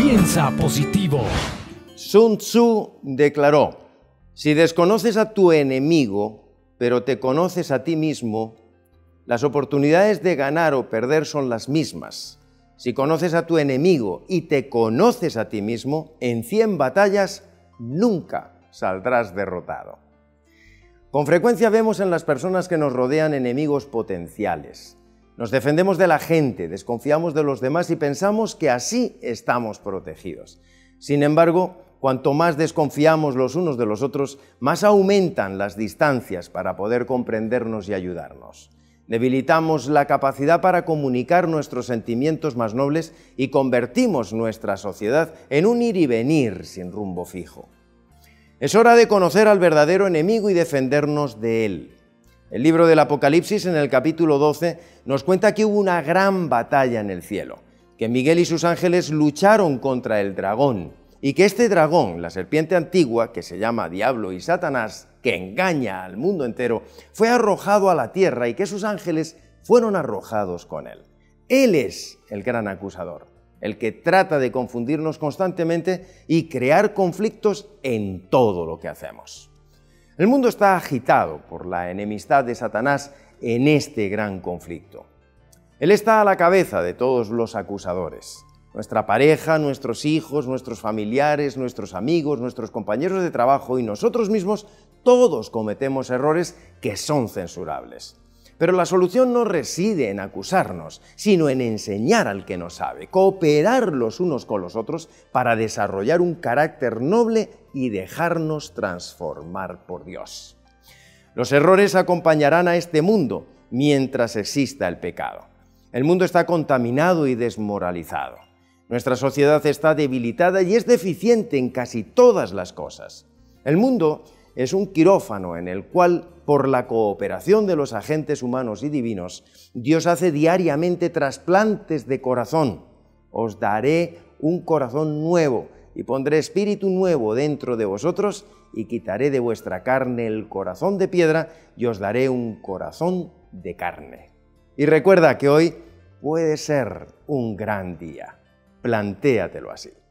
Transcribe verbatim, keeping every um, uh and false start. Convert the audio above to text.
Piensa positivo. Sun Tzu declaró: si desconoces a tu enemigo, pero te conoces a ti mismo, las oportunidades de ganar o perder son las mismas. Si conoces a tu enemigo y te conoces a ti mismo, en cien batallas nunca saldrás derrotado. Con frecuencia vemos en las personas que nos rodean enemigos potenciales. Nos defendemos de la gente, desconfiamos de los demás y pensamos que así estamos protegidos. Sin embargo, cuanto más desconfiamos los unos de los otros, más aumentan las distancias para poder comprendernos y ayudarnos. Debilitamos la capacidad para comunicar nuestros sentimientos más nobles y convertimos nuestra sociedad en un ir y venir sin rumbo fijo. Es hora de conocer al verdadero enemigo y defendernos de él. El libro del Apocalipsis, en el capítulo doce, nos cuenta que hubo una gran batalla en el cielo, que Miguel y sus ángeles lucharon contra el dragón, y que este dragón, la serpiente antigua, que se llama Diablo y Satanás, que engaña al mundo entero, fue arrojado a la tierra y que sus ángeles fueron arrojados con él. Él es el gran acusador, el que trata de confundirnos constantemente y crear conflictos en todo lo que hacemos. El mundo está agitado por la enemistad de Satanás en este gran conflicto. Él está a la cabeza de todos los acusadores. Nuestra pareja, nuestros hijos, nuestros familiares, nuestros amigos, nuestros compañeros de trabajo y nosotros mismos, todos cometemos errores que son censurables. Pero la solución no reside en acusarnos, sino en enseñar al que no sabe, cooperar los unos con los otros para desarrollar un carácter noble y dejarnos transformar por Dios. Los errores acompañarán a este mundo mientras exista el pecado. El mundo está contaminado y desmoralizado. Nuestra sociedad está debilitada y es deficiente en casi todas las cosas. El mundo es un quirófano en el cual, por la cooperación de los agentes humanos y divinos, Dios hace diariamente trasplantes de corazón. Os daré un corazón nuevo y pondré espíritu nuevo dentro de vosotros y quitaré de vuestra carne el corazón de piedra y os daré un corazón de carne. Y recuerda que hoy puede ser un gran día. Plantéatelo así.